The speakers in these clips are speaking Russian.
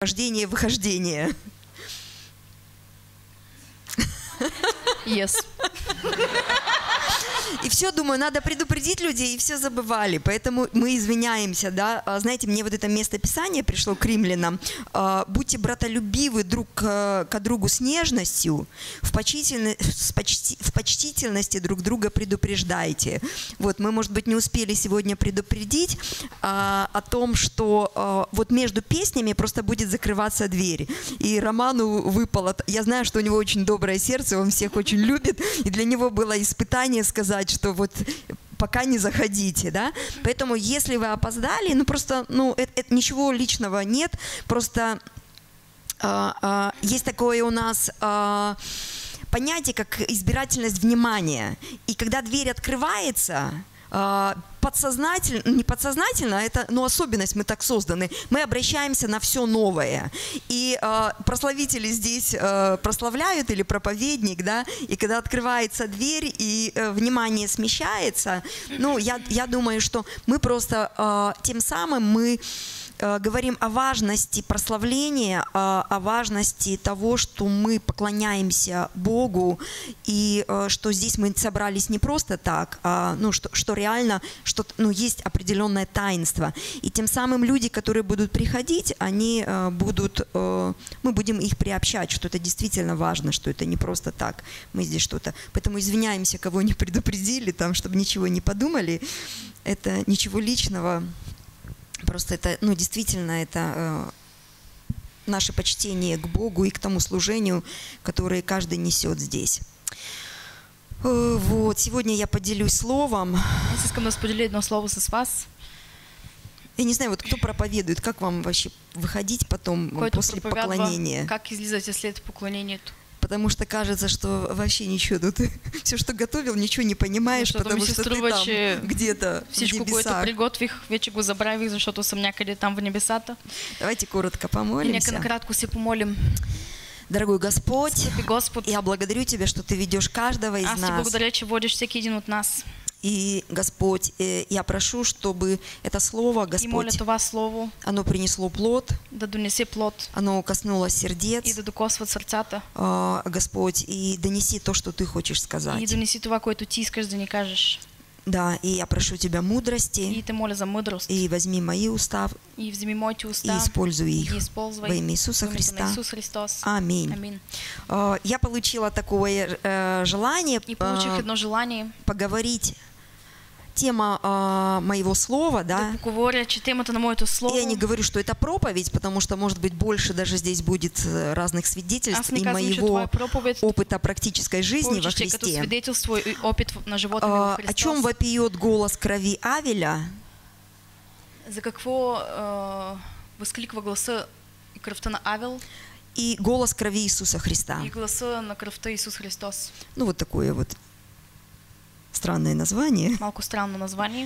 Вхождение, выхождение. Yes. И все, думаю, надо предупредить людей, и все забывали. Поэтому мы извиняемся, да. Знаете, мне вот это место Писания пришло к римлянам. Будьте братолюбивы друг к другу с нежностью, в почтительности друг друга предупреждайте. Вот, мы, может быть, не успели сегодня предупредить о том, что вот между песнями просто будет закрываться дверь. И Роману выпало... Я знаю, что у него очень доброе сердце, он всех очень любит, и для него было испытание сказать, что вот пока не заходите, да. Поэтому, если вы опоздали, ну просто, ну, это ничего личного нет, просто есть такое у нас понятие, как избирательность внимания. И когда дверь открывается, подсознательно, не подсознательно, это, ну, особенность, мы так созданы, мы обращаемся на все новое. И прославители здесь прославляют, или проповедник, да, и когда открывается дверь и внимание смещается, ну, я думаю, что мы просто тем самым мы говорим о важности прославления, о важности того, что мы поклоняемся Богу, и что здесь мы собрались не просто так, а ну, что реально что, ну, есть определенное таинство. И тем самым люди, которые будут приходить, они будут, мы будем их приобщать, что это действительно важно, что это не просто так, мы здесь что-то. Поэтому извиняемся, кого не предупредили, там, чтобы ничего не подумали, это ничего личного. Просто это, ну, действительно, это наше почтение к Богу и к тому служению, которое каждый несет здесь. Вот, сегодня я поделюсь словом. Аз искам да споделя едно слово с вас. Я не знаю, вот кто проповедует, как вам вообще выходить потом после поклонения? Как излизате след поклонението? Потому что кажется, что вообще ничего тут, все, что готовил, ничего не понимаешь, потому что ты там где-то в всичко, което приготвих, вече го забравих, защото съм някъде там в небесата. Давайте коротко помолимся. И нека накратко се помолим. Дорогой Господь, Господь, я благодарю Тебя, что Ты ведешь каждого из нас. Аз Ти благодаря, че водиш всеки един от нас. И, Господь, я прошу, чтобы это слово, Господь, и моля това слово, оно принесло плод, да донесе плод, оно коснулось сердец, и да докосва сърцата, Господь, и донеси то, что Ты хочешь сказать. И донеси това, което Ти искаш да ни кажеш. Да, и я прошу Тебя мудрости, и те моля за мудрост, и возьми мои уста, и вземи моите уста, и используй их во имя Иисуса Христа. Иисус Христос. Аминь. Аминь. Я получила такое желание, и получих едно желание поговорить. Тема моего слова, да. Да поговоря, че темата на моето слово. Я не говорю, что это проповедь, потому что, может быть, больше даже здесь будет разных свидетельств и моего опыта практической жизни во Христе. Като свидетельство и опит на живота ми во Христос. О чем вопиет голос крови Авеля? За какво възкликва гласа и кръвта на Авел? И голос крови Иисуса Христа. И гласа на кръвта Иисус Христос. Ну, вот такое вот странное название. Малко странно название.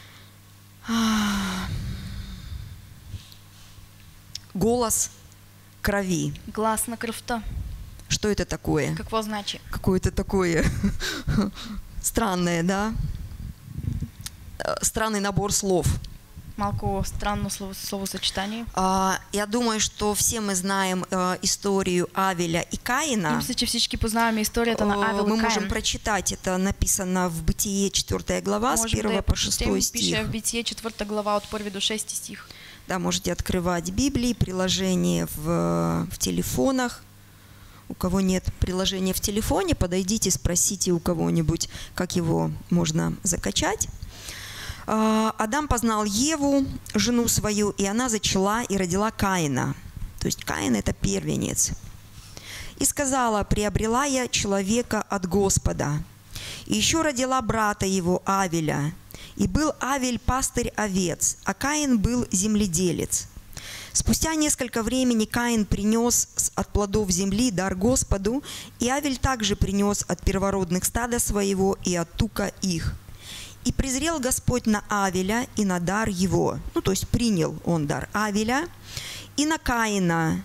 Голос крови. Глас на кръвта. Что это такое? Какво значи? Какое-то такое странное, да? Странный набор слов. Малко странно словосочетание. Я думаю, что все мы знаем историю Авеля и Каина. Мисля, че всички познаваме историята на Авел и Каин. Мы можем прочитать, это написано в Бытие 4 глава, с 1 по 6 стих. Пише в Бытие 4 глава от 1 до 6 стих. Да, можете открывать Библии, приложение в телефонах. У кого нет приложения в телефоне, подойдите, спросите у кого-нибудь, как его можно закачать. Адам познал Еву, жену свою, и она зачала и родила Каина. То есть Каин – это первенец. И сказала: приобрела я человека от Господа. И еще родила брата его Авеля. И был Авель пастырь овец, а Каин был земледелец. Спустя несколько времени Каин принес от плодов земли дар Господу, и Авель также принес от первородных стада своего и от тука их. И презрел Господь на Авеля и на дар его. Ну, то есть принял он дар Авеля, и на Каина,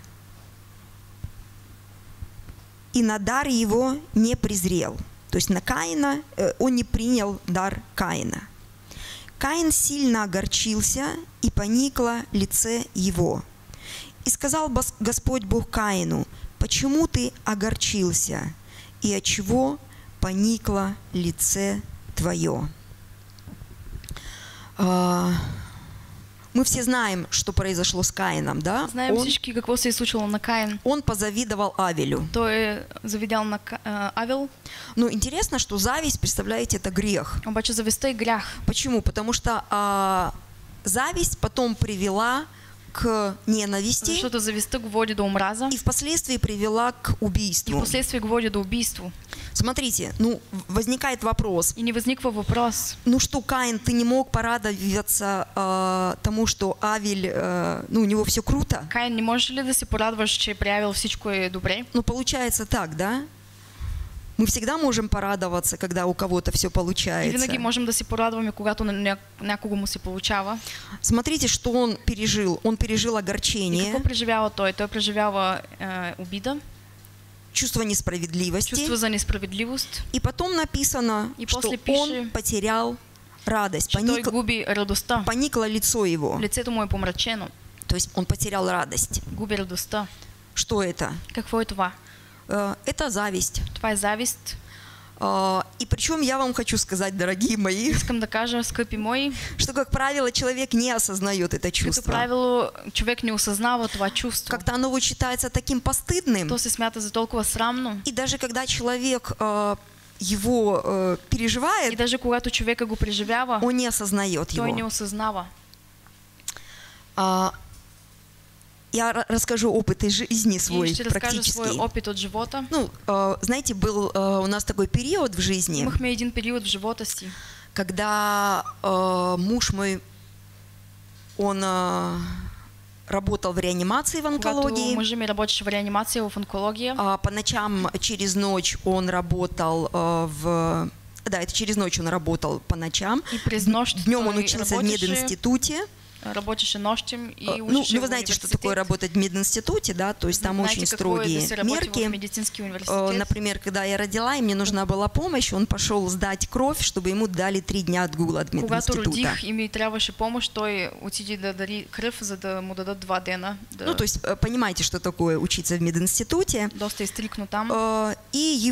и на дар его не презрел. То есть на Каина он не принял дар Каина. Каин сильно огорчился, и поникло лице его. И сказал Господь Бог Каину: почему ты огорчился, и отчего поникло лице твое? Мы все знаем, что произошло с Каином, да? Знаем всички какво се е случило на Каин. Он позавидовал Авелю. Той завидял на Авел. Ну, интересно, что зависть, представляете, это грех. Обаче завистта е грях. Почему? Потому что зависть потом привела к ненависти. Защото завистта го води до омраза. И впоследствии привела к И убийству. впоследствие го води до убийству. Смотрите, ну, возникает вопрос. И не възниква въпрос. Ну что, Каин, ты не мог порадоваться тому, что Авель, ну, у него все круто? Каин, не можеш ли да се порадваш, че при Авел всичко е добре? Ну, получается так, да? Мы всегда можем порадоваться, когда у кого-то все И получается. винаги можем да се порадваме, когато на някого му се получава. Смотрите, что он пережил. Он пережил И огорчение, какво преживява той? Той преживява обида, чувство несправедливости. чувство за несправедливост. И потом написано, И что после он пише, потерял радость, че той губи радостта. поникло лицо его. Лицето му е помрачено. То есть он потерял радость. Губи радостта. Что это? Какво е това? Это зависть. Това е завист. И причем я вам хочу сказать, дорогие мои, Искам да кажа, скъпи мои, что, как правило, человек не осознает это като чувство. правило, човек не осъзнава това чувство. Как-то оно вот считается таким постыдным. То се смята за толкова срамно. И даже когда человек его И переживает, даже когато човека го преживява, он не осознает той не его. осъзнава. Я расскажу опыт из жизни И свой ще разкажа свой практически. опит от живота. Ну, знаете, был у нас такой период в жизни, Имахме един период в живота си, когда муж мой, он работал в реанимации в когато онкологии. мъжът ми работеше в реанимация в онкология. По ночам через ночь он работал Да, это через ночь он работал по ночам. И през нощ Днем он той учился в работеше, мединституте. работеше нощем и Ну, учеше вы в знаете, что университет. такое работать в мединституте, да? То есть там Знаете, очень какво е да строгие се работи в мерки. медицинский университет. Например, когда я родила, и мне нужна была помощь, он пошел сдать кровь, чтобы ему дали 3 дня отгула от Когато мединститута. родих и ми трябваше помощ, той отиде да дари кръв, за да му дадат 2 дена. Да... Ну, то есть понимаете, что такое учиться в мединституте. Доста е стрикно там. И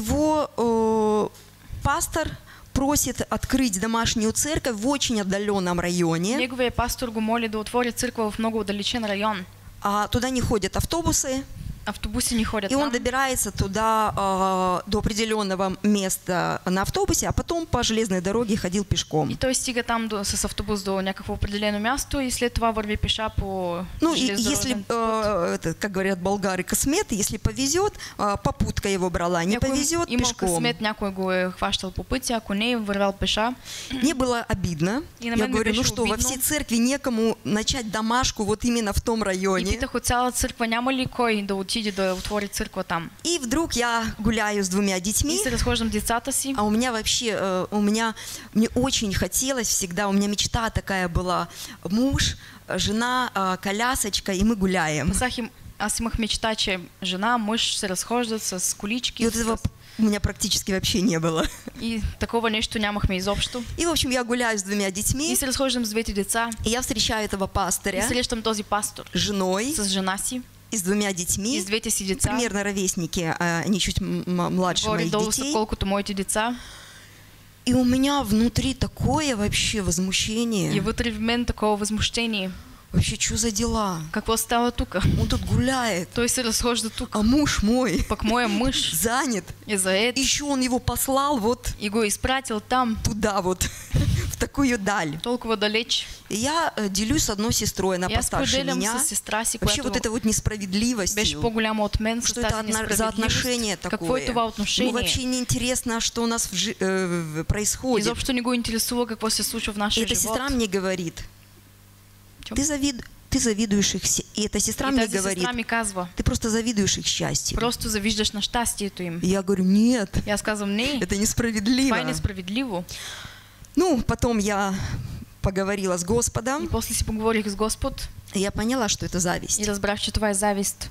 его пастор просит открыть домашнюю церковь в очень отдаленном районе. Неговия пастор го моли да отвори църква в много отдалечен район. Туда не ходят автобусы. Автобуси не ходят И он там. добирается туда до определенного места на автобусе, а потом по железной дороге ходил пешком. И той стига там с автобус до някакво определено място и след това върви пеша по Ну, и железнодорожен если, път. как говорят болгары, космет, если повезет, попутка его брала, не повезет, имал пешком. късмет, някой го е хващал по пътя, ако не е вървял пеша. Мне было обидно. И на Я мен ми говорю, ну беше что, во обидно. всей церкви некому начать домашку вот именно в том И районе. питах от цяла църква, няма ли кой да отиде да отвори църква там. И вдруг я гуляю с 2 детьми, И се разхождам с децата си. а у меня вообще, мне очень хотелось всегда, у меня мечта такая была, муж, жена, колясочка, и мы гуляем. Аз имах мечта, че жена, мъж се разхождат с колички. И вот этого у меня практически вообще не было. И такова нещо нямахме изобщо. И, в общем, я гуляю с 2 детьми, И се разхождам с двете деца. и я встречаю этого И пастыря срещам този пастор с женой с жена си и с 2 и детьми, с двете си деца. примерно ровесники, они чуть младше моих Горе-долу са детей. колкото моите деца. И у меня внутри такое вообще возмущение. И вътре в мен такова възмущение. Вообще, что за дела? Какво става тук? Он тут гуляет, Той се разхожда тук. а муж мой Пък моя мъж занят. е заед Еще он его послал вот и го е изпратил там, туда вот, в такую даль. толкова далеч. И я делюсь с одной сестрой, она И аз постарше споделям меня. с сестра си, Вообще вот която это вот несправедливость. беше по-голяма от мен, с Что это тази за отношение несправедливост. такое? Какво е това Ну, отношение? вообще не интересно, что у нас происходит. Изобщо не го интересува какво се случва в И нашия эта живот. сестра мне говорит, Чё? ты завидуешь их, и эта сестра И мне тази говорит, сестра ми казва, ты просто завидуешь их счастью. просто завиждаш на щастието им. И я говорю, нет, И аз казвам, не, это несправедливо. това е несправедливо. Ну, потом я поговорила с И Господом, после си поговорих с Господ и я поняла, что это зависть. и разбрах, че това е завист.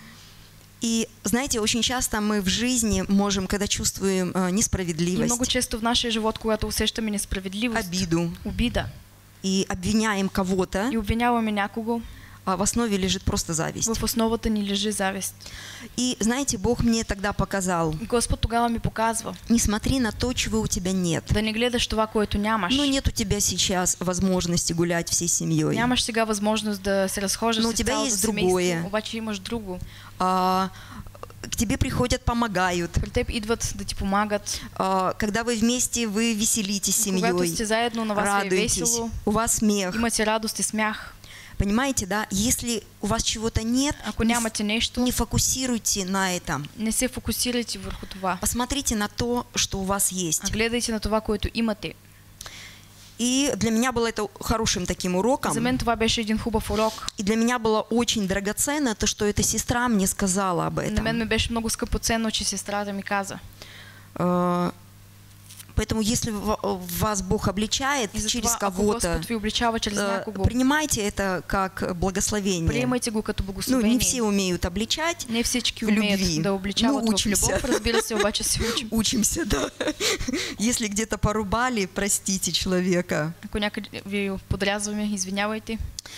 И знаете, очень часто мы в жизни можем, когда чувствуем И много несправедливость, често в нашия живот, когато усещаме несправедливост, обиду, обида и обвиняем кого-то, и обвиняваме някого, в основе лежит просто зависть. В основата ни лежи завист. И знаете, Бог мне тогда показал: Господ тогава ми показва. не смотри на то, чего у тебя нет. Да не гледаш това, което нямаш. Ну, нет у тебя сейчас возможности гулять всей семьей. Нямаш сега възможност да се разхождаш Но с у тебя цялото есть семейство, другое. обаче имаш друго. К тебе приходят, помогают. При теб идват да ти помагат. Когда вы вместе, вы веселитесь с Когато семьей, сте заедно, на вас е радуетесь, весело, у вас смех. имате радост и смях. Понимаете, да? Если у вас чего-то нет, Ако нямате нещо, не фокусируйте на этом. не се фокусирайте върху това. Посмотрите на то, что у вас есть. А гледайте на това, което имате. И для меня было это хорошим таким уроком. За мен това беше един хубав урок. И для меня было очень драгоценно то, что эта сестра мне сказала об На мен этом. ми беше много скъпоценно, че сестрата ми каза. Поэтому, если вас Бог обличает И через затова, ако кого-то, Господ ви обличава чрез някого, принимайте это как благословение. приемайте го като Ну, благословение. не все умеют обличать. Не всички в любви. умеят да обличават Ну, в учимся. любов, разбира се, обаче се учим. Учимся, да. Если где-то порубали, простите человека. Ако някъде ви подрязваме, извинявайте.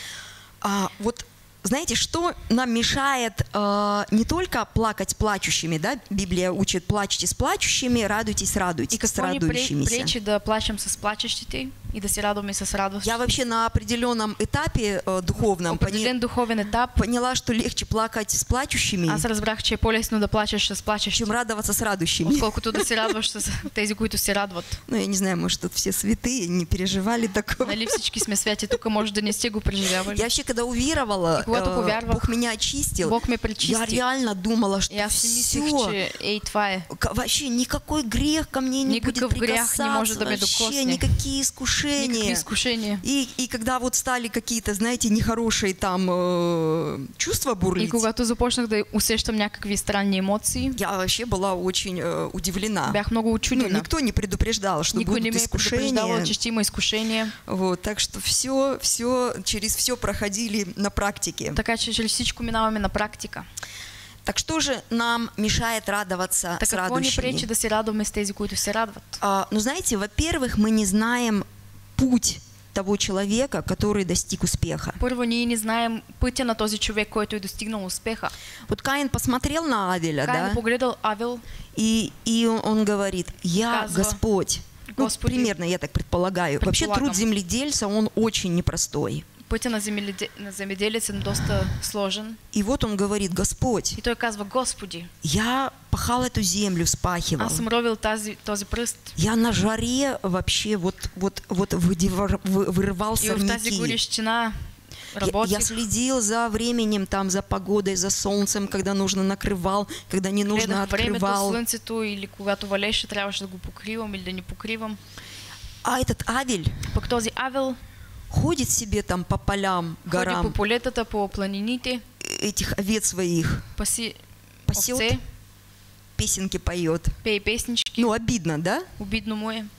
Вот знаете, что нам мешает не только плакать плачущими, да? Библия учит: плачьте с плачущими, радуйтесь, радуйтесь И с какво ни радующимися. пречи да плачем с плачещите и да се радваме с радост? Я вообще на определенном этапе духовном Определен духовен етап, поняла, что легче плакать с плачущими, аз разбрах, че е по-лесно да плачеш с плачещите, чем радоваться с радующими. отколкото да се радваш с тези, които се радват. Ну, я не знаю, может, тут все святые, не переживали такого. Нали всички сме святи, тук може да не сте го преживявали. Я вообще, когда уверовала, И когато повярвах, Бог меня очистил, Бог ме я пречисти. реально думала, что И аз си мислих, все, че ей, това е. вообще никакой грех ко мне не будет Никакъв грях не прикасаться, може да ме вообще докосне. никакие Никакви искушения. изкушения. И когда вот стали какие-то, знаете, нехорошие там чувства И бурлить, когато започнах да усещам някакви странни емоции, я вообще была очень удивлена. бях много Ну, учудена. никто не предупреждал, что Никой не будут ме предупреждавал, искушения. че ще има изкушения. Вот, так что все, через все проходили на практике. Така че чрез всичко минаваме на практика. Так что же нам мешает радоваться Так с какво ни пречи радующими? да се радваме с тези, които се радват? Ну, знаете, во-первых, мы не знаем путь того человека, который достиг успеха. Първо, ние не знаем пътя на този човек, който е достигнал успеха. Вот Каин посмотрел на Авеля, Каин да, погледал Авел, и он говорит: я Казва, Господь. Ну, Господи, примерно, я так предполагаю. Вообще предполагам. труд земледельца, он очень непростой. пътя на земеделец е доста сложен. И вот он говорит: Господь, И той казва: Господи, я пахал эту землю, вспахивал. аз съм ровил този пръст. Я на жаре вообще вот вырывал И в тази сорняки. горещина Я работих. следил за временем, там, за погодой, за солнцем, когда нужно накрывал, когда не нужно Гледах времето, открывал. слънцето или когато валеше, трябваше да го покривам или да не покривам. А этот Авель Пък този Авел ходит себе там по полям, ходи по горам, полетата, по планините, этих овец своих паси пасет, овце, песенки поет. пее песнички. Ну, обидно, да? Обидно му е.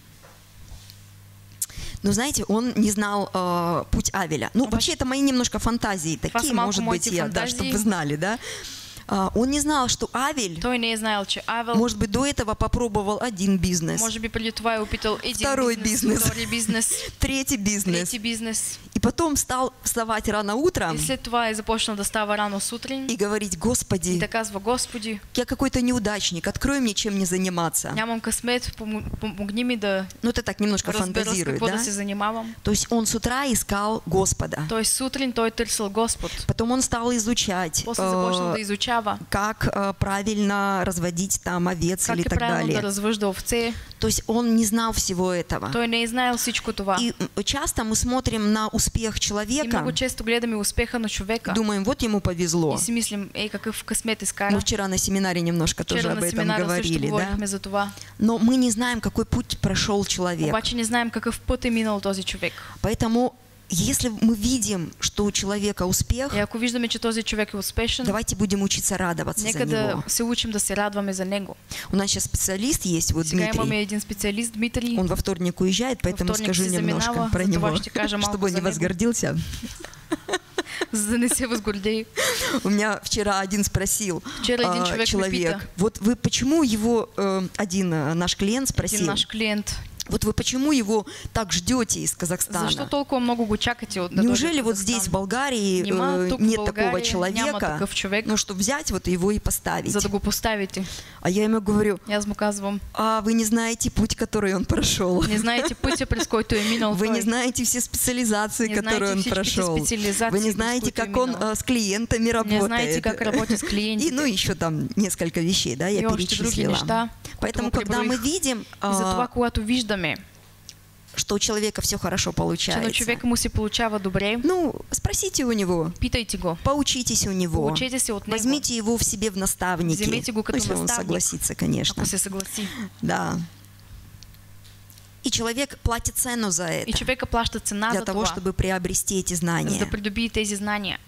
Но знаете, он не знал путь Авеля. Ну, вообще, это мои немножко фантазии такие, малко может быть, моите да, фантазии. чтобы вы знали, да? Он не знал, что Авель, Той не е знаел, че Авел, может быть, до этого попробовал один бизнес, може би преди това е опитал един Второй бизнес. втори бизнес, третий бизнес, трети бизнес. и потом стал вставать рано утром И след това е започнал да става рано сутрин и говорить: и Господи, да казва: Господи, я какой-то неудачник, открой мне, чем мне заниматься. нямам късмет, помогни ми да Ну, это так немножко разбера с фантазирует, какво да? да се занимавам. То есть он с утра искал Господа. Той сутрин той търсил Господ. Потом он стал изучать, После започнал да изучава как правильно разводить там овец как или е так правилно да далее. развъжда овце. То есть он не знал всего этого. Той не е знаел всичко това. И часто мы смотрим на успех И человека, много често гледаме успеха на човека думаем: вот ему повезло. и си мислим: ей, какъв късмет Мы изкара. вчера на семинаре немножко тоже Вчера об на этом семинара също говорили, да? говорихме за това. Но мы не знаем, какой путь прошел человек. Обаче не знаем какъв път е минал този човек. Поэтому, если мы видим, что у человека успех, И ако виждаме, че този човек е успешен, давайте будем учиться радоваться за нека да него. се учим да се радваме за него. У нас сейчас специалист есть, вот Сега имаме Дмитрий. един специалист, Дмитрий. Он во вторник уезжает, поэтому вторник скажу си немножко заминава, про затова него, ще кажа малко чтобы он за не него. возгордился. За да не се възгордее. У меня вчера один спросил, Вчера один человек ме пита. вот вы почему его, один наш клиент Един спросил, наш клиент Вот вы почему его так ждете из Защо Казахстана? толкова много го чакате от да дойде Неужели в вот Казахстан? здесь, в Болгарии, Нима тук в нет Болгарии такого няма человека, такъв човек, ну, чтобы взять вот его и поставить? за да го поставите. А я ему говорю, И аз му казвам, а вы не знаете путь, который он прошел. не знаете пътя, през който е минал Вы не той. знаете все специализации, Не которые знаете он всичките прошел. специализации, Вы не през знаете, които е как он минал. с клиентами Не работает. знаете как работят с И, клиентите. ну, еще там несколько вещей, да, я И още други перечислила. неща, Поэтому, които когда мы преброих. видим, И затова, когато виждаме, что у человека все хорошо че на получается, човека му се получава добре, ну, спросите у него, питайте го. поучитесь у него, Поучете се от него. возьмите его в себе в наставники, Вземите го като если он наставник. согласится, конечно. Ако се съгласи. Да. И человек платит цену за И это, човека плаща цена для за того, това, чтобы приобрести эти за знания. да придобие тези знания.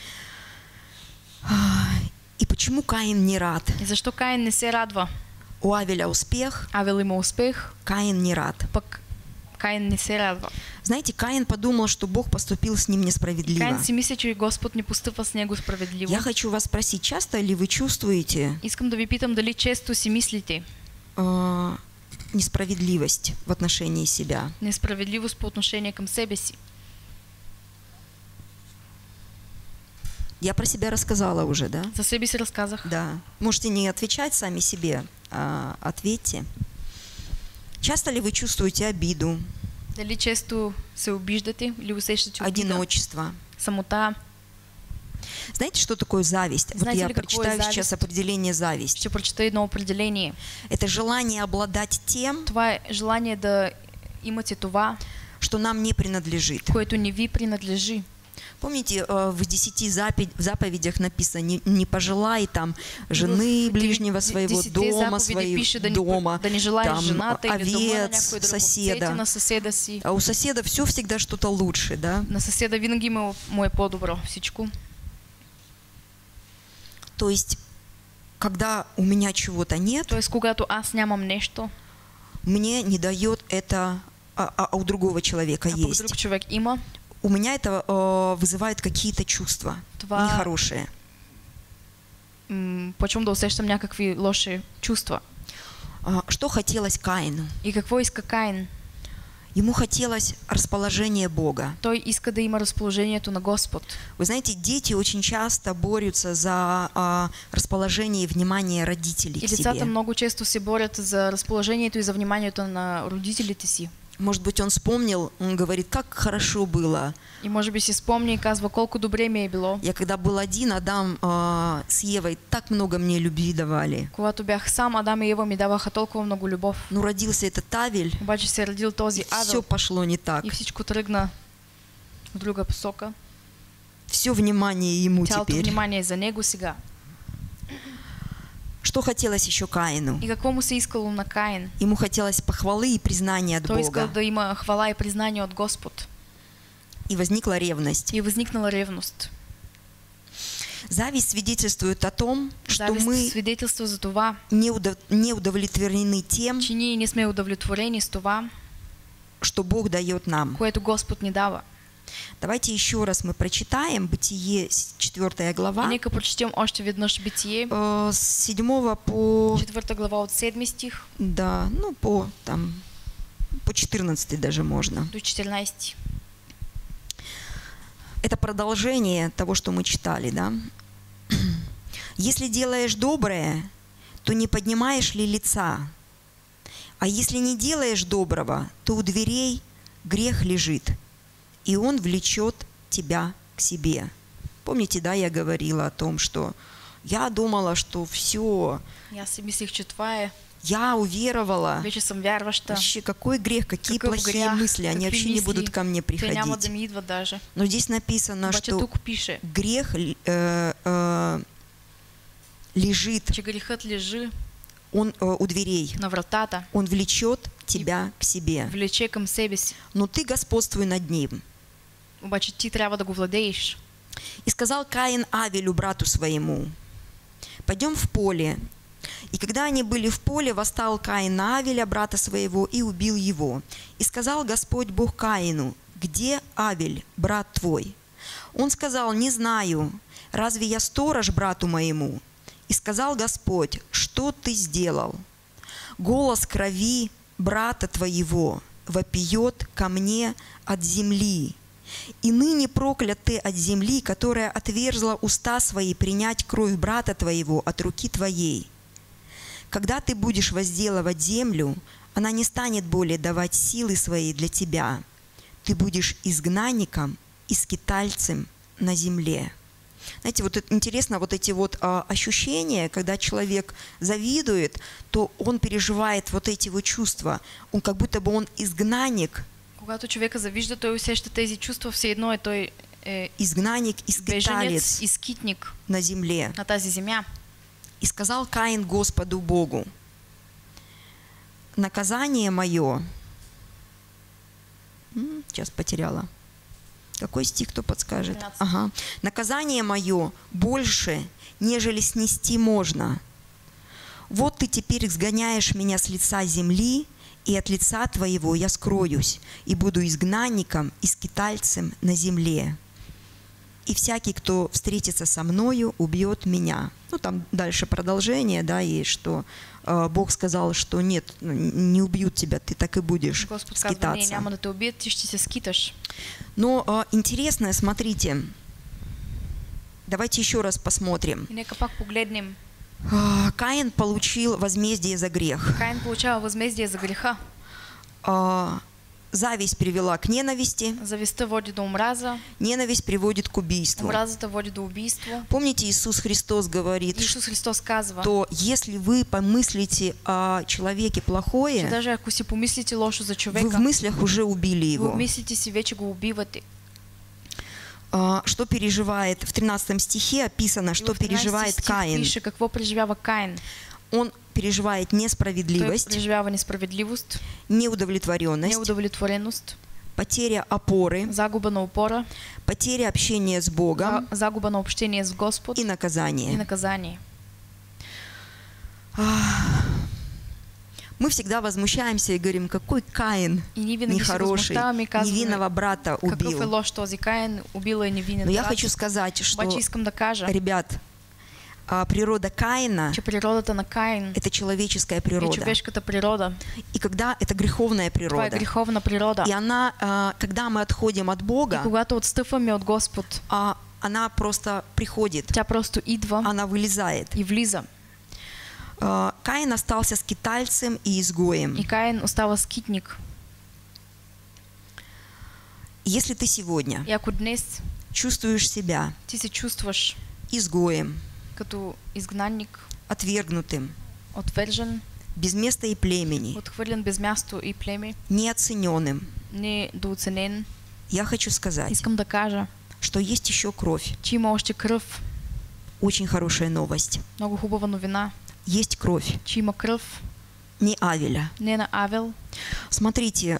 И почему Каин не рад? И защо Каин не се радва? У Авеля успех, Авел има успех, Каин не рад. пък Каин не се радва. Знаете, Каин подумал, что Бог поступил с ним несправедливо. Каин си мисли, че Господ не постъпва с него справедливо. Я хочу вас спросить, часто ли вы чувствуете Искам да ви питам дали често си мислите несправедливость в отношении себя? несправедливост по отношение към себе си. Я про себя рассказала уже, да? За себе си разказах. Да. Можете не отвечать сами себе, а ответьте. Часто ли вы чувствуете обиду, Дали често се обиждате или усещате обида, одиночество? самота? Знаете, что такое зависть? Вот Знаете я ли, какое прочитаю сейчас зависть? определение зависти. Ще прочета едно определение. Это желание обладать тем, Това е желание да имате това, что нам не принадлежит. което не ви принадлежи. Помните, в 10 заповедях написано, не пожелай там жены В ближнего своего, 10 дома заповеди пише дома, да не желаеш там, жената или дома на овец, някой друг, соседа. овцете на съседа си. А у соседа все всегда что-то лучше, да? На съседа винаги му е по-добро всичко. То есть, когда у меня чего-то нет, Тоест, когато аз нямам нещо, мне не дает это, а у другого человека а пък есть. друг човек има, У меня это вызывает какие-то чувства това нехорошие. почвам да усещам някакви лоши чувства. Что хотелось Каину? И какво иска Каин? Ему хотелось расположения Бога. Той иска да има разположението на Господ. Вы знаете, дети очень часто борются за расположение и внимание родителей И к децата себе. много често се борят за разположението и за вниманието на родителите си. Может быть, он вспомнил, он говорит, как хорошо было. И може би си спомня и казва колко добре ми е било. Я когда был один, Адам с Евой так много мне любви давали. Когато бях сам, Адам и Ева ми даваха толкова много любов. Но родился этот Авель, Обаче се родил този все Авел пошло не так. и всичко тръгна в друга посока. Все внимание ему Цялото теперь. внимание е за него сега. Что хотелось еще Каину? И какво му се искало на Каин? Ему хотелось похвалы и признания от Той искал Бога. да има хвала и признание от Господ. И возникла ревность. И възникнала ревност. Зависть свидетельствует о том, что Завист мы свидетелства за това, не удовлетворены тем, че ние не сме удовлетворени с това, что Бог дает нам. което Господ ни дава. Давайте еще раз мы прочитаем Бытие 4 И глава, нека прочетем още веднъж Битие, с 7 по, 4 глава от 7 стих да, ну, по 14 даже можно. до 14. Это продолжение того, что мы читали, да? Если делаешь доброе, то не поднимаешь ли лица? А если не делаешь доброго, то у дверей грех лежит, и он влечет тебя к себе. Помните, да, я говорила о том, что я думала, что все, И аз си мислих, че това е. я уверовала. Вече съм вярваща. Вообще, какой грех, какие Какъв плохие грях, мысли, они какви вообще не мисли, будут ко мне Те няма да приходить. ми идват даже. Но здесь написано, Обаче что тук пише, грех лежит, че грехът лежи он у дверей, на вратата, он влечет тебя к себе. влече към себе си. Но ты господствуй над ним. Обаче ти трябва да го владееш. И сказал Каин Авелю, брату своему, пойдем в поле. И когда они были в поле, восстал Каин на Авеля, брата своего, и убил его. И сказал Господь Бог Каину, где Авель, брат твой? Он сказал, не знаю, разве я сторож брату моему? И сказал Господь, что ты сделал? Голос крови брата твоего вопиет ко мне от земли. И ныне проклят ты от земли, которая отверзла уста свои принять кровь брата твоего от руки твоей. Когда ты будешь возделывать землю, она не станет более давать силы своей для тебя. Ты будешь изгнанником и скитальцем на земле». Знаете, вот это интересно, вот эти вот ощущения, когда человек завидует, то он переживает вот эти вот чувства. Он как будто бы он изгнанник. Когато човека завижда, той усеща тези чувства, все едно е той изгнанник и скиталец и скитник на земле. На тази земя. И сказал Каин Господу Богу: наказание мое... Сейчас потеряла. Какой стих, кто подскажет? 13. Ага. Наказание мое больше, нежели снести можно. Вот ты теперь сгоняешь меня с лица земли, и от лица твоего я скроюсь, и буду изгнанником и скитальцем на земле. И всякий, кто встретится со мною, убьет меня. Ну, там дальше продолжение, да, и что Бог сказал, что нет, не убьют тебя, ты так и будешь Господь скитаться. казва, не, няма да те убият, ти ще се скиташ. Но интересно, смотрите, давайте еще раз посмотрим. И нека пак погледнем. Каин получил возмездие за грех. Каин получава възмездие за греха. Зависть привела к ненависти. Завистта води до омраза. Ненависть приводит к убийству. Омразата води до убийство. Помните, Иисус Христос говорит, Иисус Христос казва, что если вы помыслите о человеке че плохое, даже ако си помислите лошо за човека, вы в мыслях уже убили вы его. в мислите си вече го убивате. Что переживает в 13 стихе описано, что переживает Каин. Пише какво преживява Каин. Он переживает Той несправедливость, преживява несправедливост, неудовлетворенность, неудовлетвореност, потеря опоры, загуба на опора, потеря общения с Богом загуба на общение с Господ и и наказание. наказание. Мы всегда возмущаемся и говорим, какой Каин И ние винаги се нехороший, възмущаваме и казваме, невинного брата какъв е убил. лош този Каин, убил е невинен Но я брат. хочу сказать, что, Обаче искам да кажа, ребят, природа Каина че природата на Каин – это человеческая е природа. човешката природа. И когда это греховная Това е природа. греховна природа. И она, когда мы отходим от И Бога, когато отстъпваме от Господ, она просто приходит, тя просто идва она вылезает. и влиза. Каин остался скитальцем и изгоем. И Каин остава скитник. Если ты сегодня И ако днес чувствуешь себя ти се чувстваш изгоем, като изгнанник, отвергнутым, отвержен, без места и племени, отхвърлен без място и племе, неоцененным, недооценен, я хочу сказать, искам да кажа, что есть еще кровь. че има още кръв. Очень хорошая новость. Много хубава новина, Есть кровь, че има кръв, не Авеля. не на Авел. Смотрите,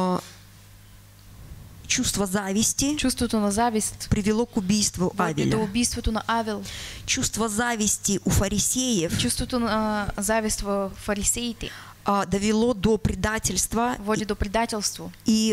чувство зависти Чувството на завист привело к убийству води до Авеля. убийството на Авел. Чувство зависти у фарисеев Чувството на завист в фарисеите довело до предательства води до предателство и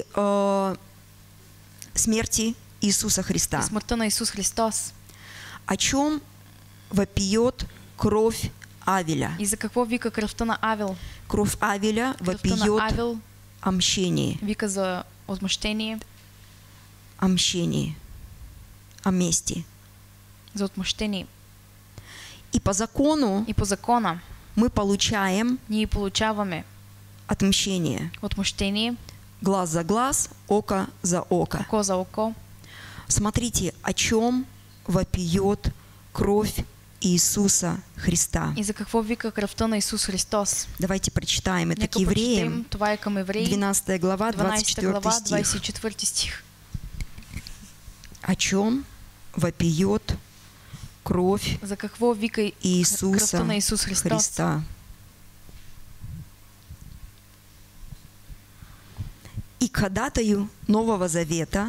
смерти Иисуса Христа. и смъртта на Исус Христос. О чем вопиет кровь Авеля? И за какво вика кръвта на Авел? Кровь Авеля Кръвта на вопиет Авел о мщении, вика за отмъщение, о мщении, о мести. за отмъщение. И по закону И по закона мы получаем ние получаваме отмщение. отмъщение, Глаз за глаз, око за око. око за око. Смотрите, о чем вопиет кровь Иисуса Христа. И за какво вика кръвта на Исус Христос? Давайте прочитаем это Нека к евреям, прочетем, това е към Евреи, 12 глава, 12 глава, 24 стих. 24 стих. О чем вопиет кровь За какво вика кръвта Иисуса на Исус Христос? Христа. И к ходатаю Нового Завета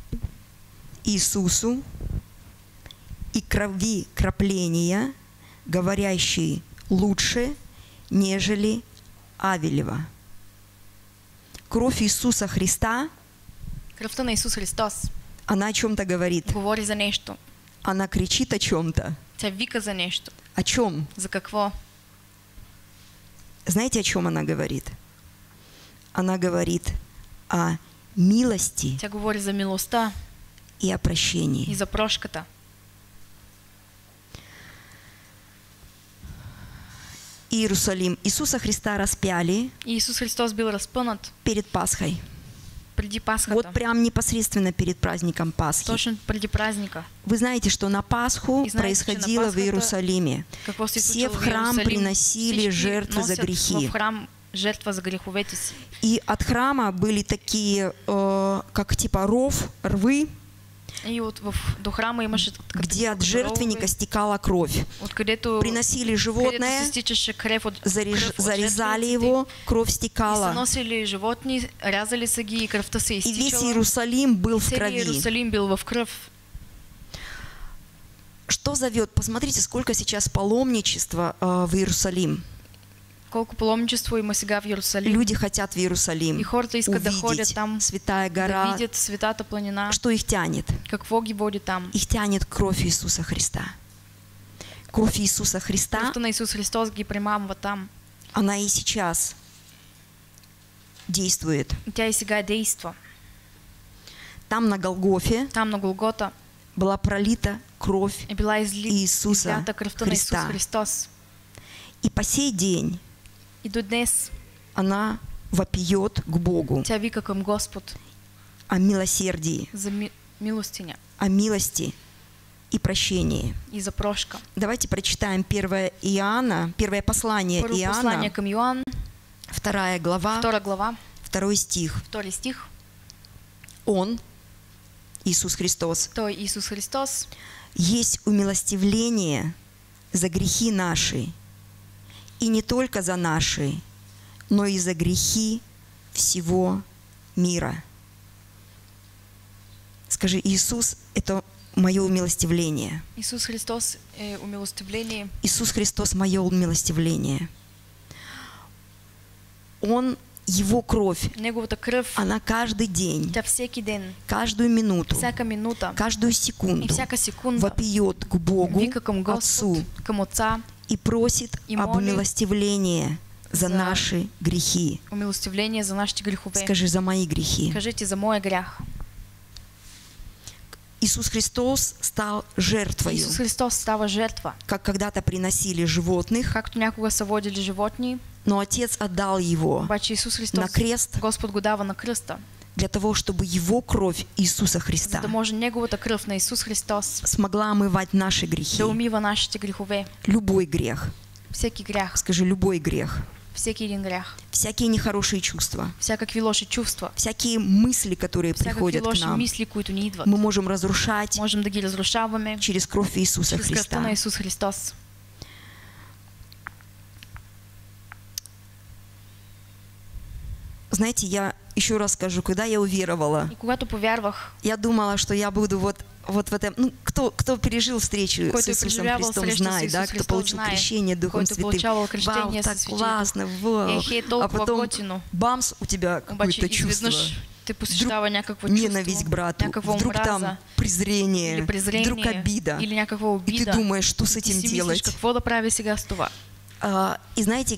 Иисусу и крови крапления, говорящей лучше, нежели Авелева. Кровь Иисуса Христа, Кръвта на Исус Христос она о чем-то говорит. говори за нещо. Она кричит о чем-то. Тя вика за нещо. О чем? За какво? Знаете, о чем она говорит? она говорит о милости Тя говори за милостта и о прощении. и за прошката. Иерусалим. Иисуса Христа распяли И Исус Христос бил разпънат перед Пасхой. преди Пасхата. Вот прям непосредственно перед праздником Пасхи. Точно преди праздника. Вы знаете, что на Пасху И знаете, что на происходило в Пасху это- Иерусалиме. Какво се Все случило в в храм Иерусалим? приносили Всички жертвы за носят грехи. в храм жертва за греховете си. И от храма были такие, как типа рвы, И до храма имаше где от жертвенника стекала кровь. откъдето Приносили се животное, стичаше кръв от зарезали жертвениците. его, кровь И са стекала. носили животни, рязали са ги и кръвта се И весь изтичала. Иерусалим был в Целият крови. Иерусалим бил в кръв. Что зовет? Посмотрите, сколько сейчас паломничества в Иерусалим. Колко паломничество има сега в Иерусалим. Люди хотят в Иерусалим И хората искат да ходят увидеть там, Святая да гора. видят светата планина. Что их тянет? Какво ги води там? Их тянет кровь Иисуса Христа. Кровь Иисуса Христа, Кръвта на Исус Христос ги примамва там. она и сейчас действует. И тя и сега действа. Там на Голгофе Там на Голгота была пролита кровь е била Иисуса излята кръвта на Исус Христа. Христос. И по сей день И до днес она вопиет к Богу тя вика към Господ о милосердии, за милостиня о милости и прощении. и за прошка. Давайте прочитаем 1 Иоанна, первое послание Първо Иоанна, послание към Йоан, 2 глава, 2 глава, 2 стих. 2 стих. Он, Иисус Христос, Той Исус Христос есть умилостивление за грехи наши, и не только за наши, но и за грехи всего мира. Скажи, Иисус – это мое умилостивление. Исус Христос е умилостивление. Иисус Христос – мое умилостивление. Он, Его кровь, Неговата кръв, она каждый день, тя всеки ден, каждую минуту, всяка минута каждую и секунду всяка секунда вопиет к Богу, вика към Отцу, Господ, към Отца, и просит и об молит умилостивлении за за наши грехи. умилостивление за нашите грехове. Скажи, за мои грехи. Кажете за моя грях. Иисус Христос стал жертвою. Исус Христос става жертва. Как когда-то приносили животных, Както някога са водили животни, но Отец отдал Его обаче Исус на Христос, крест Господ го дава на кръста, для того, чтобы Его кровь Иисуса за Христа да може Неговата кръв на Исус Христос смогла омывать наши грехи. да умива нашите грехове. Любой грех. Всеки грях, Скажи, любой грех. всеки един грях, Всякие нехорошие чувства, всякакви лоши чувства, всякие мысли, которые всякакви приходят к лоши нам, мисли, които ни идват. мы можем разрушать Можем да ги разрушаваме через кровь Иисуса чрез кръвта Христа. на Исус Христос. Знаете, я еще раз скажу, когда я уверовала, И когато повярвах, я думала, что я буду вот в этом, ну, кто пережил встречу с който е Иисусом преживявал Христом, среща с знает, Исус да, кто Христос, получил знае, крещение Духом който Святым. получавал Вау, крещение так със Святим классно, вау. Ехе, А толкова потом готино. бамс, у тебя Обаче какое-то чувство. изведнъж те посещава някакво Ненависть к чувство, брату, някаква вдруг омраза, там презрение, или презрение, вдруг обида. или някаква И обида. ты думаешь, что с И ти этим си мислиш, делать? какво да прави сега с това? И знаете,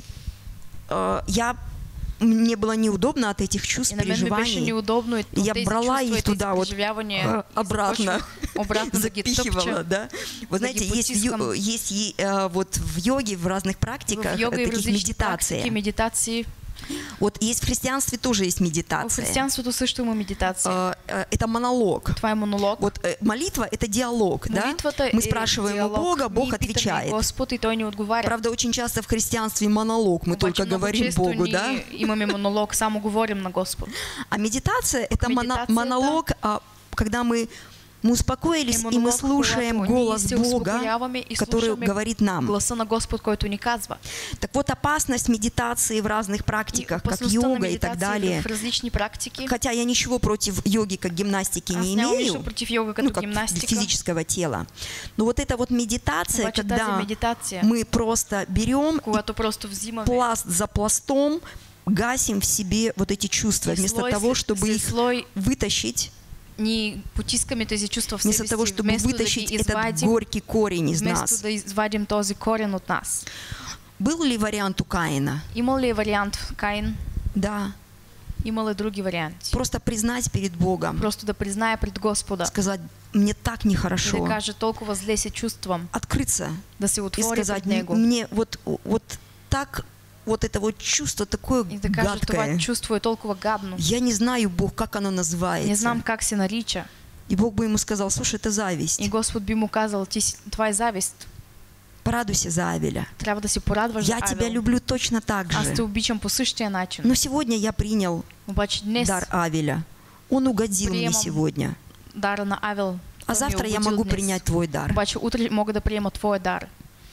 мне было неудобно от этих чувств, И на мен ми беше переживаний. неудобно от Я тези брала чувства, их и тези туда вот преживявания и обратно, започвах обратно да ги запихивала, тъпча. да. Вы знаете, ги потискам. есть вот в йоге, в разных практиках В йога и в таких различни практики, медитаций. медитации. Вот есть в христианстве тоже есть В медитация. християнството също има медитация. Это монолог. Това е монолог. Вот молитва — это диалог, да? Молитвата Мы е спрашиваем у диалог. Бога, Бог Ние питаме отвечает. Господ и Той ни отговаря. Правда, очень часто в христианстве монолог, мы Обаче только много говорим често Богу, ние да? имаме монолог, само говорим на Господ. А медитация — это Медитацията монолог, когда мы успокоились, и мы монолог, слушаем когато голос ние се Бога, успокояваме и который слушаме говорит нам. гласа на Господ, който ни казва. Так вот, опасность медитации в разных практиках, как опасността на йога и так медитации далее. в различни практики. Хотя я ничего против йоги как гимнастики Аз не нямам имею, нищо против йога като ну, как гимнастика. физического тела. Но вот эта вот медитация, Обаче тази когда медитация, мы просто берем когато просто взимаме пласт за пластом, гасим в себе вот эти чувства, и вместо слой того, след чтобы их слой вытащить, ни потискаме тези чувства в вместо себе того, си, чтобы вместо вытащить да ги этот извадим, горький корень из вместо нас. да извадим този корен от нас. Был ли вариант у Каина? Имал ли е вариант Каин? Да. Имал и други варианти. Просто признать перед Богом. Просто да призная пред Господа. Сказать, мне так И нехорошо. да каже, толкова зле се чувствам. Открыться Да се и отвори сказать, пред Него. мне вот так, вот это вот чувство такое И да каже, това гадкое. чувство е толкова гадно. Я не знаю, Бог, как оно называется. Не знам как се нарича. И Бог бы ему сказал, слушай, это зависть. И Господ би му казал, това е завист. Порадуйся за Авеля. Трябва да се порадваш за Я тебя Авел. люблю точно так Аз те же. обичам по същия начин. Но сегодня я принял Обаче днес дар Авеля. Он угодил мне приемам сегодня. дара на Авел. А той ми е завтра я угодил могу днес. принять твой дар. Обаче утре мога да приема твоя дар.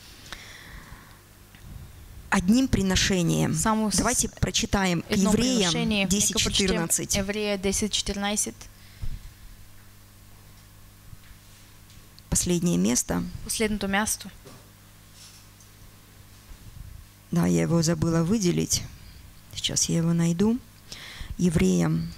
Одним приношением. Само с Давайте прочитаем едно Евреям приношение. Нека прочетем 10:14. Еврея 10:14. Последнее место. Последното място. Да, я его забыла выделить. Сейчас я его найду. Евреям.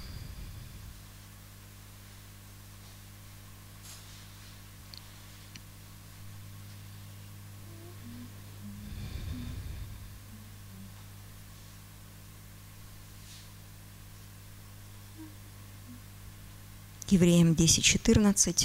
Евреям 10:14.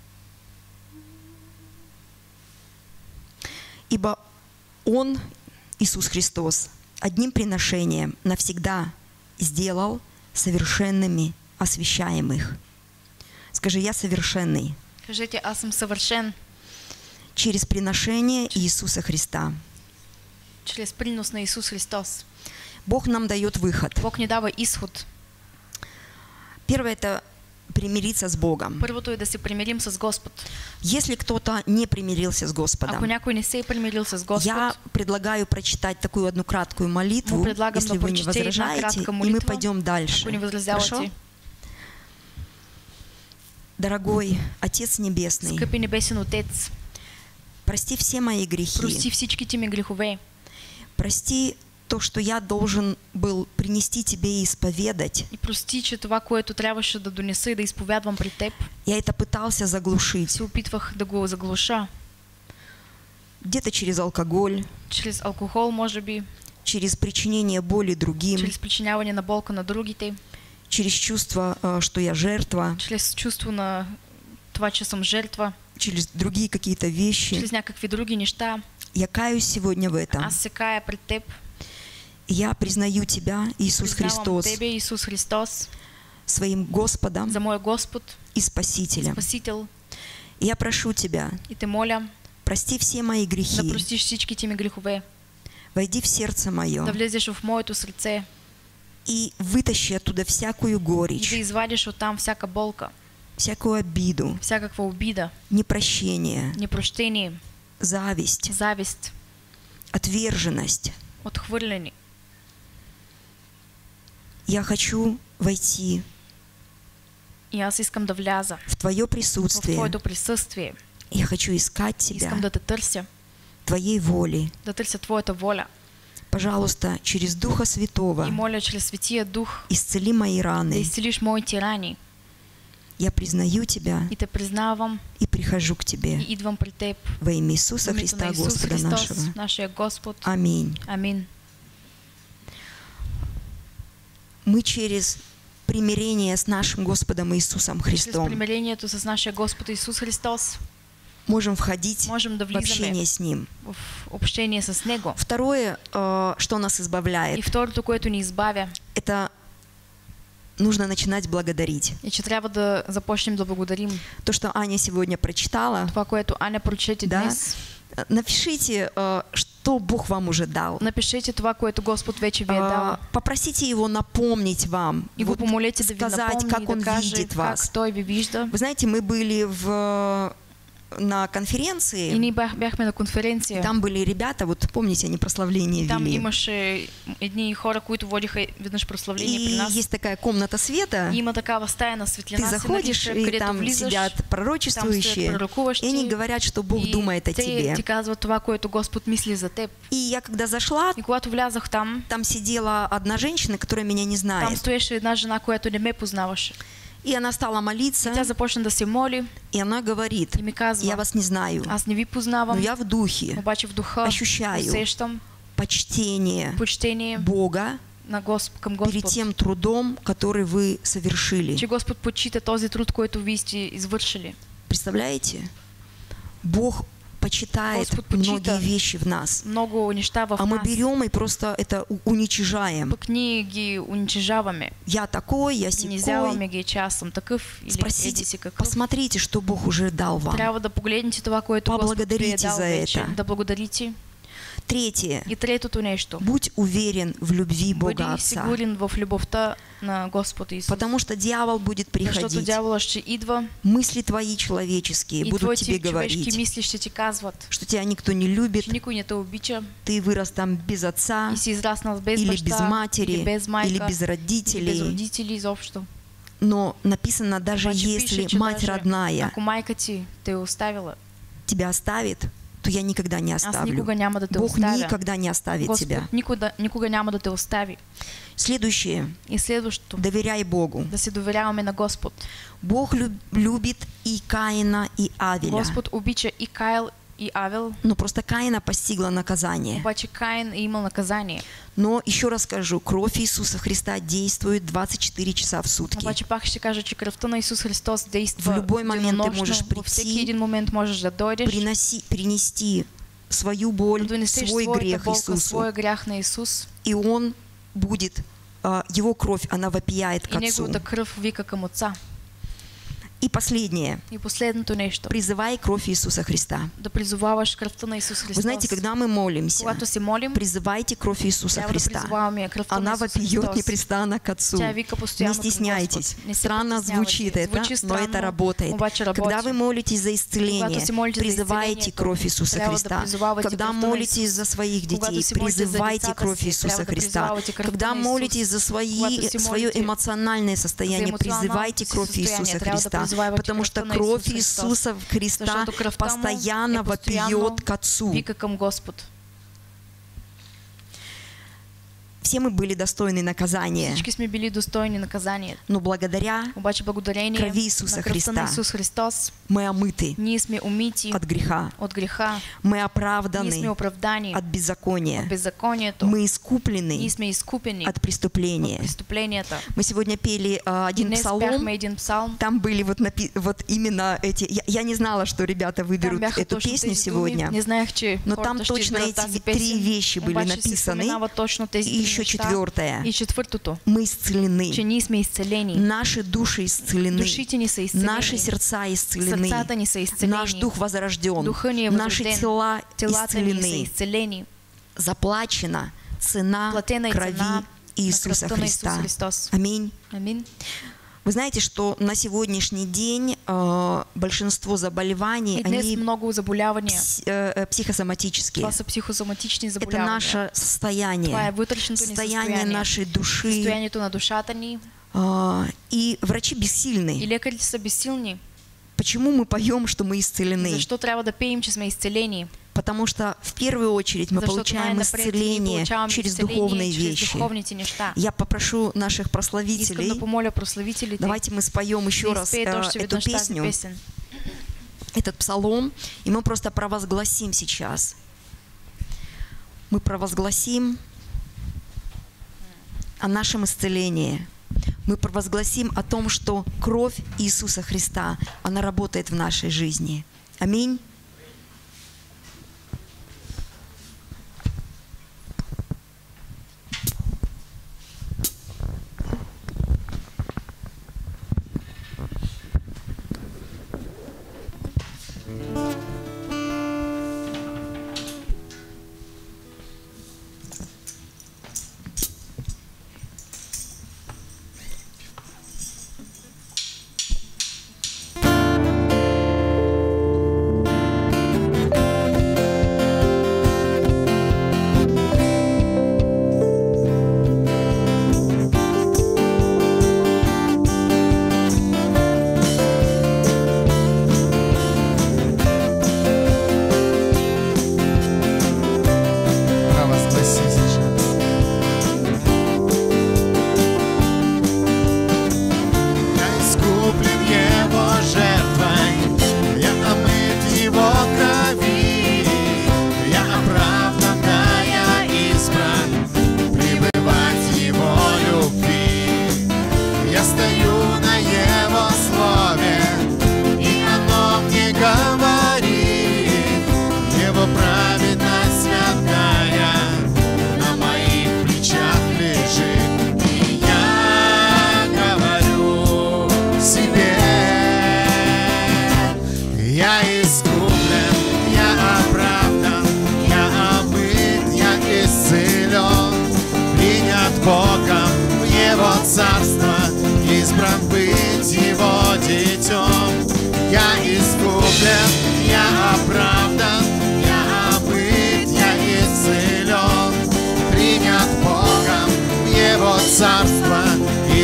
Ибо Он, Иисус Христос, одним приношением навсегда сделал совершенными освящаемых. Скажи, я совершенный. Кажете, аз съм съвършен Через приношение Иисуса Христа. чрез принос на Исус Христос. Бог нам дает выход. Бог ни дава изход. Первое – это примириться с Богом. Първото е да се примирим с Господ. Если кто-то не примирился с Господом, Ако някой не се е примирил с Господ, я предлагаю прочитать такую одну краткую молитву, му предлагам если да вы не прочете една возражаете, кратка и мы молитва, пойдем дальше. ако не Хорошо? възразявате. Дорогой Отец Небесный, Скъпи небесен Отец, прости все мои грехи. прости всичките ми грехове. Прости то, что я должен был принести Тебе и исповедать. И прости, че това, което трябваше да донеса и да изповядвам пред Теб, Я это пытался заглушить. се опитвах да го заглуша. Где-то через алкоголь, Чрез алкохол, може би, через причинение боли другим, чрез причиняване на болка на другите, через чувство, что я жертва, чрез чувство на това, че съм жертва, через другие какие-то вещи. чрез някакви други неща. Я каюсь сегодня в этом. Аз се кая пред Теб. Я признаю Тебя, Иисус Признавам Христос, Тебе, Исус Христос, своим Господом за мой Господ и и Спасителем. Спасител. И я прошу Тебя, И те моля прости все мои да грехи, простиш всичките ми грехове, войди в сердце мое да влезеш в моето сърце и вытащи оттуда всякую и да горечь, извадиш оттам всяка болка, всякую обиду, всякаква обида, непрощение, непрощение, зависть, завист, отверженность. отхвърляне. Я хочу войти И аз искам да вляза в Твое в присутствие. Твоето присъствие. Я хочу искать Тебя, Искам да те търся, Твоей воли. да търся Твоята воля. Пожалуйста, через Духа Святого И моля чрез Светия Дух исцели мои да раны. изцелиш моите рани. Я признаю Тебя И те признавам и прихожу к и Тебе идвам при Теб. во имя В Иисуса името Христа, на Исус Господа Христос, нашего. нашия Господ. Аминь. Амин. Мы через примирение с нашим Господом Иисусом Чрез Христом примирението с нашия Господ Исус Христос можем входить можем да в влизаме общение с Ним. в общение с Него. Второе, что нас И избавляет, второто, което ни избавя, это нужно начинать благодарить. е, че трябва да започнем да благодарим. То, что Аня сегодня прочитала, Това, което Аня прочете да, днес, напишите, что Бог вам уже дал. напишете това, което Господ вече ви е дал. Попросите Его напомнить вам, И го вот помолете да ви сказать, напомни, как Он да каже видит как вас. Той ви вижда. Вы знаете, мы были на И конференции, ние бяхме на конференция. там были ребята, вот помните, они прославление Там вели. имаше едни хора, които водиха веднъж прославление при И нас. есть такая комната света, И има такава стая на ты светлина, се заходишь, нарича, и където там влизаш, сидят там пророчествующие, стоят пророкуващи, и они говорят, что Бог и думает о те тебе. ти казват това, което Господ мисли за теб. И я когда зашла, И когато влязах там, там сидела одна женщина, которая меня не там знает. стоеше една жена, която не ме познаваше. И она стала молиться, Тя започна да се моли и она говорит, и ми казва, я вас не знаю, аз не ви но познавам, я в духе обаче в духа ощущаю усещам почтение почтение, Бога към перед Господ. тем трудом, который вы совершили. Че Господ почита този труд, който вие сте извършили. Представляете? Бог почитает Господь почита многие вещи в нас, много неща в а мы нас. берем и просто это уничижаем. Пък ние ги уничижаваме. Я такой, я сякой. Принизяваме ги, че аз съм такъв или еди Спросите, си какъв. посмотрите, что Бог уже дал вам. Трябва да погледнете това, което Господ ви е Поблагодарите дал за вече. это. Да благодарите. Третье. И третото нещо. Будь уверен в любви Бога Бъди Отца. сигурен в любовта на Господ Исус. Потому что дьявол будет Защото приходить. дявола ще идва Мысли твои человеческие и будут твоите тебе човешки говорить, мисли ще ти казват, что тебя никто не любит, че никой не те обича ты вырос там без отца, и си израснал без или баща, без матери, или без майка, или без или без родителей. родители изобщо. Но написано, даже Обаче если пише, че мать даже родная ако майка ти те е оставила, тебя оставит, то я никогда не аз оставлю. никога няма да те Бог оставя. никогда не оставит тебя. Господ никога няма да те остави. Следующее. И следващото, Доверяй Богу. да се доверяваме на Господ. Бог любит и Каина, и Авеля. Господ обича и Кайл, и Авел, Но просто Каина постигла наказание. обаче Каин е имал наказание. Но еще раз скажу, кровь Иисуса Христа действует 24 часа в сутки. Обаче пак ще кажа, че кръвта на Исус Христос действа В любой момент ты можешь денонощно. Във всеки прийти, един момент можеш да дойдеш, принести свою боль, да донесеш свой своята грех болка, Иисусу. своя грях на Исус. И Он будет, Его кровь, она вопияет к И Отцу. Неговата кръв вика към Отца. И последнее. И последното нещо. Призывай кровь Иисуса Христа. Да призоваваш кръвта на Исус Христос. Вы знаете, когда мы молимся, Когато се молим, призывайте кровь Иисуса трябва да Христа. призоваваме кръвта на Она Исус вопиет Христос. непрестанно к Отцу. Тя вика Не постоянно към стесняйтесь. Господ. Не се Странно притеснявайте. звучит это, Звучи но это странно, работает. обаче работи. Когда вы молитесь за исцеление, Когато се молите за призывайте исцелението, кровь Иисуса трябва да Христа. призовавате Когда кръвта на молитесь Исус. за своих Когато детей, се молите за призывайте децата кровь си, Иисуса трябва да Христа. призовавате кръвта Когда на Исус. молитесь за Когато се свое молите эмоциональное состояние, за эмоционалното призывайте си кровь състояние, Иисуса трябва да Христа. призовавате Потому что кръвта на кровь Исус Христос. Иисуса Христа Защото кръвта му постоянно е постоянно вопиет к Отцу. вика към Господ. Все мы были достойны наказания, Всички сме били достойни наказания. но благодаря Обаче благодарение крови Иисуса на кръвта на Христа Исус Христос, мы омыты ние сме умити от греха, от греха, мы ние сме оправданы оправдани от беззакония, от беззаконието, мы ние искуплены сме изкупени от от преступления. преступленията. Мы сегодня пели один Днес псалом, пяхме един псалм, там были вот именно эти... Я не знала, что ребята там выберут бяха эту точно песню тези думи. сегодня, Не знаех, че но хората там ще точно изберат эти тази три песен. вещи были Обаче се написаны. споменават точно тези И три еще неща. четвертое. И четвъртото, Мы че исцелены. ние сме изцелени. Наши души исцелены. Душите ни са изцелени. Наши сердца исцелены. Сърцата ни са изцелени. Наш дух возрожден. Духа ни е Наши възроден. тела Телата ни са исцелены. изцелени. Заплачена цена Платена е крови цена на Иисуса кръвта на Исус Христа. Христос. Аминь. Амин. Вы знаете, что на сегодняшний день большинство заболеваний, И днес они много заболявания. психосоматические. Това са психосоматични Это заболявания. наше Това е состояние, вътрешното ни состояние състояние. нашей души. Състоянието на душата ни. И врачи И бессильны. лекарите са безсилни. Почему мы поем, что мы исцелены? Защо трябва да пеем, че сме изцелени? Потому что в первую очередь мы Защото получаем най-напред ние исцеление получаваме через изцеление духовные чрез вещи. духовните неща. Я попрошу наших Искам прославителей, да помоля прославителите давайте мы споем еще да раз изпеят още эту веднъж тази песню, песен. этот псалом, и мы просто провозгласим сейчас. Мы провозгласим о нашем исцелении. Мы провозгласим о том, что кровь Иисуса Христа, она работает в нашей жизни. Аминь.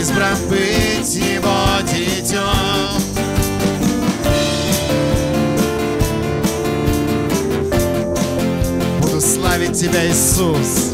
избран быть Его детем. Буду славить Тебя, Иисус.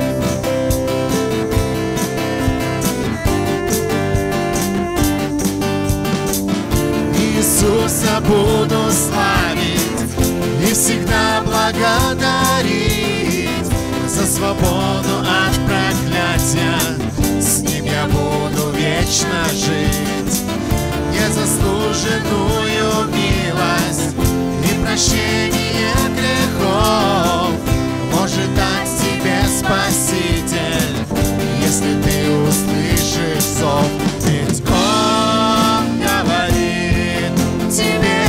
Иисуса буду славить и всегда благодарить за свободу от проклятия. С Ним я буду вечно жить. Незаслуженную милость и прощение грехов может дать тебе Спаситель, если ты услышишь зов. Ведь Он говорит тебе: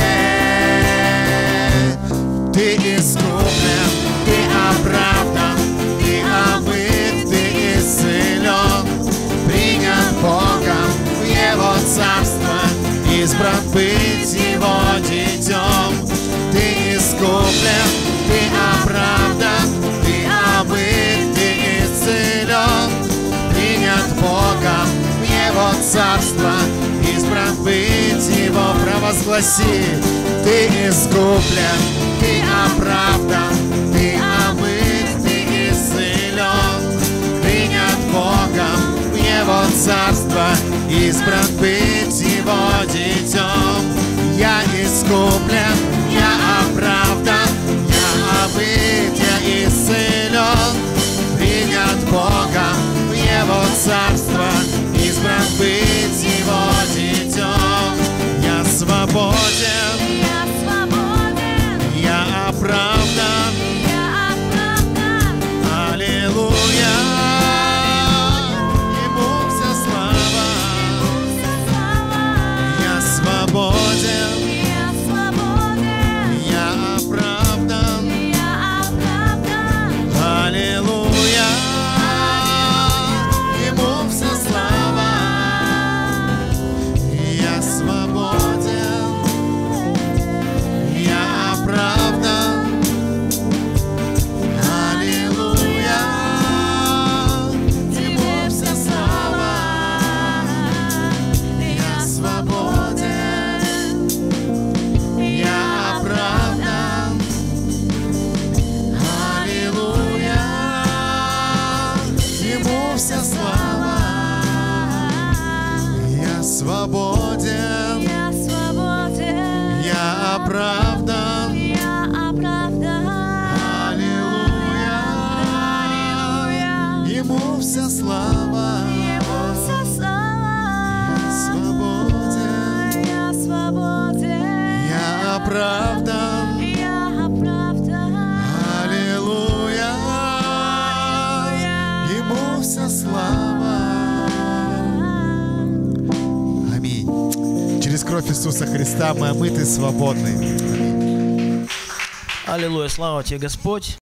ты искуплен, ты оправдан, ты омыт, ты исцелен, принят Богом в Его царство, избран быть Его детем. Ты искуплен, ты оправдан, ты омыт, ты исцелен, принят Богом в Его царство, избран быть Его. Провозгласи: ты искуплен, ты оправдан, ты омыт, ты исцелен, принят Богом в Его царство, избран быть Его детем. Я искуплен, я оправдан, я омыт, я исцелен, принят Богом в Его царство, избран быть Его детем. Я свободен, я оправдан, аллилуйя, Ему вся слава. Я свободен, я оправдан, аллилуйя, Ему вся слава. Я свободен, я оправдан, аллилуйя, Ему вся слава. Я свободен, я оправдан, аллилуйя, Ему вся слава. Я свободен, я оправдан, аллилуйя, Ему вся слава. Свободен, я оправдан, аллилуйя, Ему вся слава. Аминь. Через кровь Иисуса Христа мы омыты, свободны. Аллилуйя, слава Тебе, Господь.